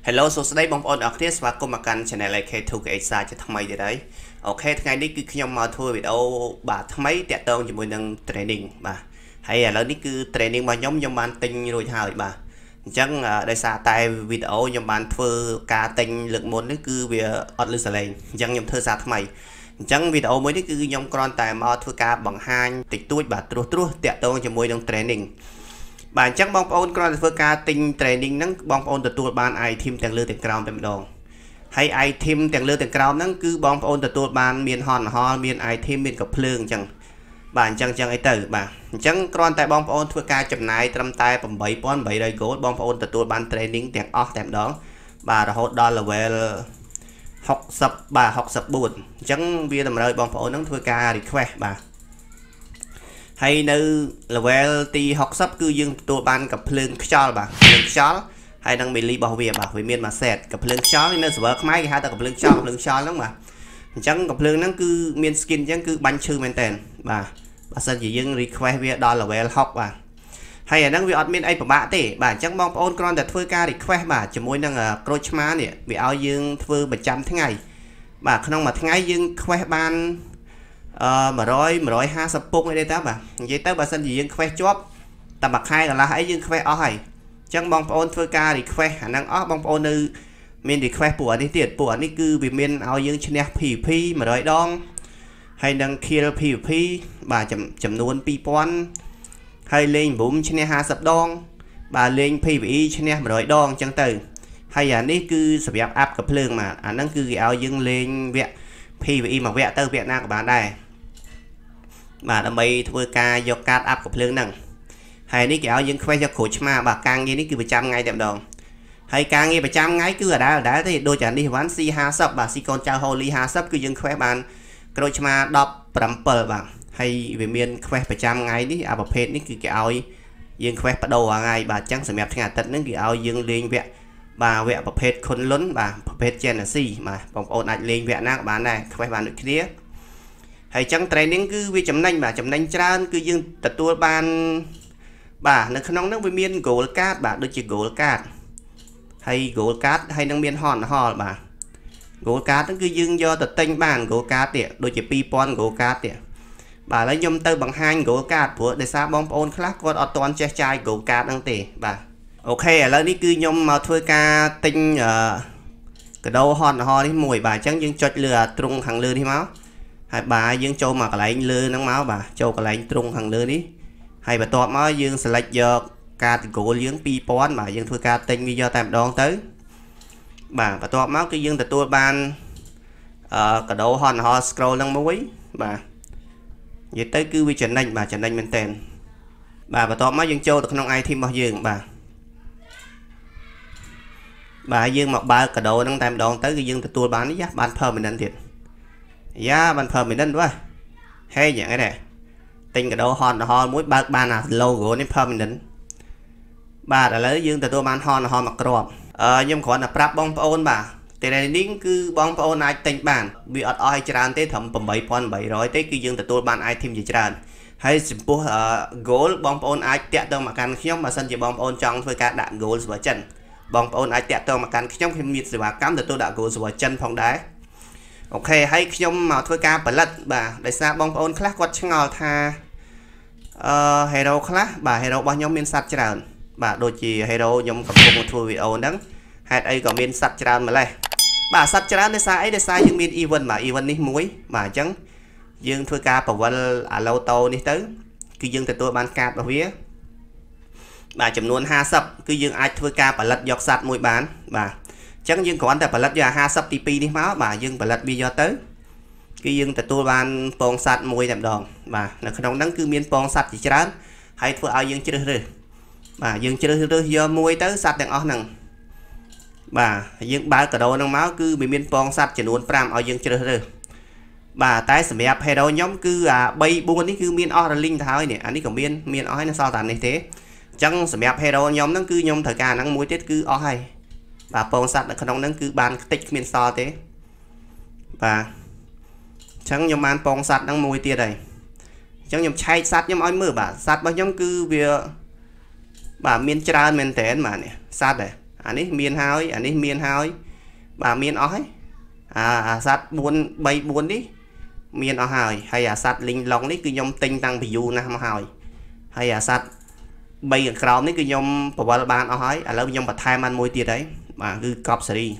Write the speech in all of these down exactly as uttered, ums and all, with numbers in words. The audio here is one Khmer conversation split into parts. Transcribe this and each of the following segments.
Hello សួស្តីបងប្អូនអរគ្នាស្វាគមន៍មកកាន់ Channel เอ เค ทู เอช សាជាថ្មីទៀតហើយអូខេថ្ងៃនេះគឺខ្ញុំមកធ្វើវីដេអូបាទថ្មីតាក់ទងជាមួយនឹង training បាទហើយឥឡូវនេះគឺ training របស់ខ្ញុំខ្ញុំបានទិញរួចហើយបាទអញ្ចឹងដោយសារតែវីដេអូខ្ញុំបានធ្វើការទិញលើកមុននេះគឺវាអត់លឺសលេងអញ្ចឹងខ្ញុំធ្វើសារថ្មីអញ្ចឹងវីដេអូមួយនេះគឺខ្ញុំគ្រាន់តែមកធ្វើការបង្ហាញតិចតួចបាទត្រួសត្រាសតាក់ទងជាមួយនឹង training បាទអញ្ចឹងបងប្អូនគ្រាន់តែធ្វើការទិញ training ហ្នឹងបងប្អូនទទួលបាន item ទាំងលើទាំងក្រោមតែម្ដងហើយ item ទាំងលើទាំងក្រោមហ្នឹងគឺបងប្អូនទទួលបានមានហនហលមាន item មានកភ្លើងអញ្ចឹងបាទអញ្ចឹងអញ្ចឹងអីទៅបាទអញ្ចឹងគ្រាន់តែបងប្អូនធ្វើការចំណាយត្រឹមតែ eight thousand eight hundred gold បងប្អូនទទួលបាន training ទាំងអស់តែម្ដងបាទរហូតដល់ level 60បាទ64អញ្ចឹងវាតម្រូវបងប្អូនហ្នឹងធ្វើការ request បាទហើយនៅ level ទី60គឺយើងទទួលបានកភ្លើងខ្យល់បាទភ្លើងខ្យល់ហើយនឹង melee របស់វាបាទវាមានមួយ set កភ្លើងខ្យល់នៅ server ខ្មែរគេហៅថាកភ្លើងខ្យល់កភ្លើងខ្យល់ហ្នឹងបាទអញ្ចឹងកភ្លើងហ្នឹងគឺមាន skin អញ្ចឹងគឺបាញ់ឈឺមែនតើបាទបើសិនជាយើង request វាដល់ level 60បាទហើយអាហ្នឹងវាអត់មានអីពិបាកទេបាទអញ្ចឹងបងប្អូនគ្រាន់តែធ្វើការ request បាទជាមួយនឹងក្រូចឆ្មានេះវាឲ្យយើងធ្វើប្រចាំថ្ងៃបាទក្នុងមួយថ្ងៃយើង quest បានអឺone hundred one fiftyពុកអីទេតាបាទនិយាយទៅបើសិនជាយើង quest ជាប់តែមួយខែកន្លះអីយើង quest អស់ហើយអញ្ចឹងបងប្អូនធ្វើការ request អាហ្នឹងអស់បងប្អូននៅមាន request ពួកអានេះទៀតពួកអានេះគឺវាមានឲ្យយើងឈ្នះ PVP one hundredដងហើយនឹង kill PVP បាទចំនួនtwo thousandហើយលេង boom ឈ្នះfiftyដងបាទលេង PVE ឈ្នះone hundredដងអញ្ចឹងទៅហើយអានេះគឺសម្រាប់ up កភ្លើងបាទអាហ្នឹងគឺគេឲ្យយើងលេងវគ្គ PVE មួយវគ្គទៅវគ្គណាក៏បានដែរបាទដើម្បីធ្វើការយកកាត up កភ្លើងហ្នឹងហើយនេះគេឲ្យយើង quest យកក្រូចឆ្មាបាទការងារនេះគឺប្រចាំថ្ងៃតែម្ដងហើយការងារប្រចាំថ្ងៃគឺអាដែរដែរទេដូចអានេះវ៉ាន់ C fiftyបាទ C កូនចៅ Holy fifty គឺយើង quest បានក្រូចឆ្មាsevenបាទហើយវាមាន quest ប្រចាំថ្ងៃនេះអាប្រភេទនេះគឺគេឲ្យយើង quest បដូរថ្ងៃបាទអញ្ចឹងសម្រាប់ថ្ងៃអាទិត្យហ្នឹងគេឲ្យយើងលេងវគ្គបាទវគ្គប្រភេទខុនលុនបាទប្រភេទ Genesis បាទបងប្អូនអាចលេងវគ្គណាក៏បានដែរ quest បានដូចគ្នាហើយចឹង training គឺវាចំណេញបាទចំណេញច្រើនគឺយើងទទួលបានបាទនៅក្នុងហ្នឹងវាមាន gold card បាទដូចជា gold card ហើយ gold card ហើយនឹងមានហនហលបាទ gold card ហ្នឹងគឺយើងយកទៅទិញបាន gold card ទៀតដូចជាtwo thousand gold card ទៀតបាទឥឡូវខ្ញុំទៅបង្ហាញ gold card ព្រោះដោយសារបងប្អូនខ្លះគាត់អត់ទាន់ចេះចាយ gold card ហ្នឹងទេបាទអូខេឥឡូវនេះគឺខ្ញុំមកធ្វើការទិញអឺកដោហនហលនេះមួយបាទអញ្ចឹងយើងចុចលើអាទ្រុងខាងលើនេះមកហើយបាទយើងចូលមកកន្លែងលើហ្នឹងមកបាទចូលកន្លែងទ្រុងខាងលើនេះហើយបន្ទាប់មកយើង select យកកាត gold យើងtwo thousandបាទយើងធ្វើការទិញវាយកតែម្ដងទៅបាទបន្ទាប់មកគឺយើងទទួលបានអឺកដោហនហល scroll ហ្នឹងមួយបាទនិយាយទៅគឺវាចំណេញបាទចំណេញមែនតើបាទបន្ទាប់មកយើងចូលទៅក្នុង item របស់យើងបាទបាទយើងមកបើកកដោហ្នឹងតែម្ដងទៅគឺយើងទទួលបាននេះបាន permanent ទៀតយ៉ាបាន permanent វ៉ាហេយ៉ាងនេះទិញកដោហនហលមួយបើកបានអា logo នេះ permanent បាទឥឡូវយើងទទួលបានហនហលមកគ្រាប់អឺខ្ញុំគ្រាន់តែប្រាប់បងប្អូនបាទ training គឺបងប្អូនអាចទិញបានវាអត់អស់ឲ្យច្រើនទេត្រឹមeight thousand eight hundredទេគឺយើងទទួលបាន item ជាច្រើនហើយចំពោះ goal បងប្អូនអាចតាក់ទងមកកាន់ខ្ញុំបើសិនជាបងប្អូនចង់ធ្វើការដាក់ goal ស្វ័យចិនបងប្អូនអាចតាក់ទងមកកាន់ខ្ញុំខ្ញុំមានសេវាកម្មទទួលដាក់ goal ស្វ័យចិនផងដែរអូខេហើយខ្ញុំមកធ្វើការផលិតបាទដោយសារបងប្អូនខ្លះគាត់ឆ្ងល់ថាអឺ hero ខ្លះបាទ hero របស់ខ្ញុំមានសត្វច្រើនបាទដូចជា hero ខ្ញុំកំពុងធ្វើវីដេអូហ្នឹងហេតុអីក៏មានសត្វច្រើនម្លេះបាទសត្វច្រើនដោយសារអីដោយសារយើងមាន event បាទ event នេះមួយបាទអញ្ចឹងយើងធ្វើការប្រវិលអា loto នេះទៅគឺយើងទទួលបានកាតរបស់វាបាទចំនួនfiftyគឺយើងអាចធ្វើការផលិតយកសត្វមួយបានបាទអញ្ចឹងយើងគ្រាន់តែផលិតយកfiftyទីtwoនេះមកបាទយើងផលិតវាយកទៅគឺយើងទទួលបានពងសត្វមួយតែម្ដងបាទនៅក្នុងហ្នឹងគឺមានពងសត្វជាច្រើនហើយធ្វើឲ្យយើងជ្រើសរើសបាទយើងជ្រើសរើសយកមួយទៅសត្វទាំងអស់ហ្នឹងបាទយើងបើកកដោហ្នឹងមកគឺវាមានពងសត្វចំនួនfiveឲ្យយើងជ្រើសរើសបាទតែសម្រាប់ hero ខ្ញុំគឺអាthree fourនេះគឺមានអស់រលីងទៅហើយនេះអានេះក៏មានមានអស់ហើយនៅសល់តែនេះទេអញ្ចឹងសម្រាប់ hero ខ្ញុំហ្នឹងគឺខ្ញុំត្រូវការអាហ្នឹងមួយទៀតគឺអស់ហើយបាទពងសត្វនៅក្នុងហ្នឹងគឺបានខ្ទេចគ្មានសល់ទេបាទអញ្ចឹងខ្ញុំបានពងសត្វហ្នឹងមួយទៀតហើយអញ្ចឹងខ្ញុំឆែកសត្វខ្ញុំឲ្យមើលបាទសត្វរបស់ខ្ញុំគឺវាបាទមានច្រើនមែនតើបាទនេះសត្វ anh ấy miên hai anh ấy miên hai bà miên ói à sát buôn bay buôn đi miên ở hỏi hay à sát linh long đấy cứ nhom tinh tăng bị du nam hỏi hay à sát bay ở cào đấy cứ nhom bảo ban ở hỏi à lâu nhom bật thai man môi tiệt đấy mà cứ cọp xử đi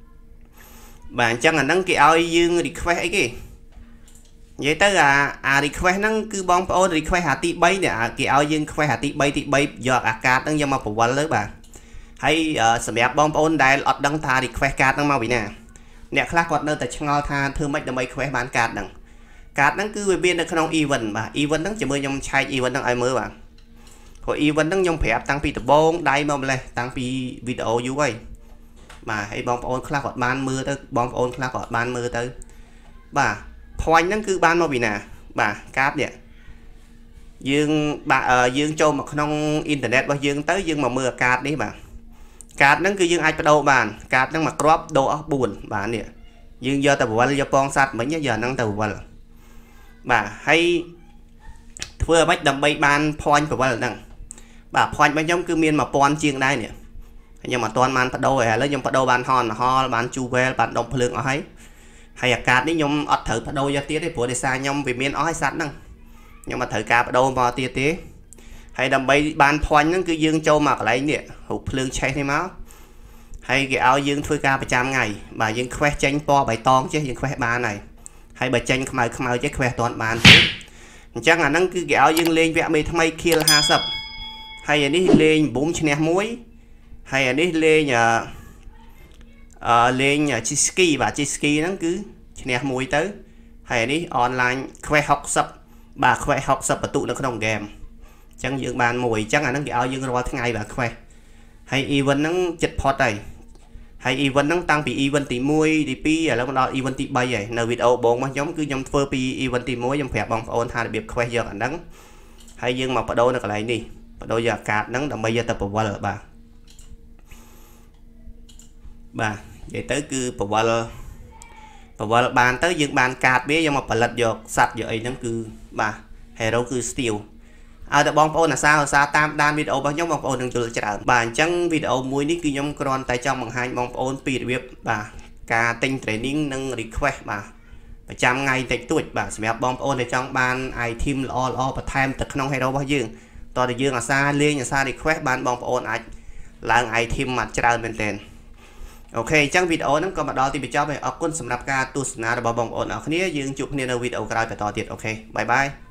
bạn chắc là nâng cái ơi dương đi khoe ấy kì vậy tới là à đi khoe nâng cứ bong ô đi khoe hạt tị bay nè cái ơi dương khoe hạt tị bay tị bay giọt à cát nâng nhom mà bảo quan lớn bạn hay sầm đẹp bong ôn đài ọt đăng tha đi khoe cát nâng mau bị nè nè khác quạt nơi tại ngao tha thưa mấy đầm bay khoe bán cát đằng cát nâng cứ về biên được không even mà even nâng chỉ mới nhom chai even nâng ai mới bạn hồi even nâng nhom phép tăng pi tập bông đai mà lên tăng pi video như vậy mà hay bom ôn khác quạt ban mưa tới bom ôn khác quạt ban mưa tới bà phôi nâng cứ ban mà bị nè bà cát vậy dương bà ở dương châu mà không internet bao dương tới dương mà mưa cát đấy bà cát nâng cứ dương ai bắt đầu bàn cát nâng mà crop đồ buồn bà nè dương giờ tàu vần giờ pong sạt mấy giờ nâng tàu vần bà hay vừa bách đầm bay ban phôi của bà nâng bà phôi bao giống cứ miên mà pon chiêng đây nè nhưng mà toàn man bắt đầu rồi lấy nhom bắt đầu bàn hòn ho bàn chu ve bàn đồng phượng ở ấy hay là cát đấy nhom ớt thử bắt đầu ra tiết đấy của để xa nhom vì miên ói sẵn nâng nhưng mà thử cá bắt đầu vào tiết tế hay đầm bay ban phôi nó cứ dương châu mặc lấy nè hụt phượng cháy thêm máu hay cái áo dương thôi ca trăm ngày bà dương khoe tranh po bài ton chứ dương khoe ba này hay bà tranh không ai không ai chứ khoe toàn bàn chắc là nó cứ cái áo dương lên vẽ mày thay mày kia là ha sập hay là đi lên bốn chân muối hay là đi lên nhà uh, lên nhà chiski và chiski nó cứ chân muối tới hay đi online khoe học sập bà khoe học sập và tụ nó không game chẳng dương bàn mùi chắc là nó cái áo dương qua tháng ngày bà khoe hay even nó chật phọt này hay even nó tăng bị even tí muối đi pi là nó even tí bay vậy nơi video bốn mà giống cứ nhóm phơ pi even tí muối trong phép bằng ôn hai biệt khoe giờ ảnh đắng hay dương mà bắt đầu nó cái này đi bắt đầu giờ cát nắng đầm bây giờ tập vào là bà bà vậy tới cứ vào vào bàn tới dương bàn cát biết nhưng mà phải lật dọc sạch giờ ấy nó cứ bà hero cứ steel à được bong ôn là sao sao tam đan video bao nhiêu bong ôn đừng chịu trả bà chẳng video muối ní cứ nhóm con tay trong bằng hai bong ôn pi việc bà ca tinh training nâng request bà trăm ngày tại tuổi bà sẽ bong ôn để trong ban ai team lo lo và time thật không hay đâu bao nhiêu to để dương là xa liên là xa request ban bong ôn ai là ai team mặt trả bên tên ok chẳng video nó còn mà đó thì bị cho về ở quân sầm nạp ca tu sna bong ôn ở kia dương chụp nên video cái phải to tiệt ok bye bye